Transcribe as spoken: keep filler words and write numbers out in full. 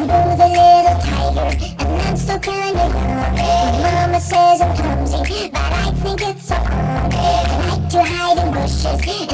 smooth a little tighter, and I'm still kinda young. My mama says I'm clumsy, but I think it's so fun. I like to hide in bushes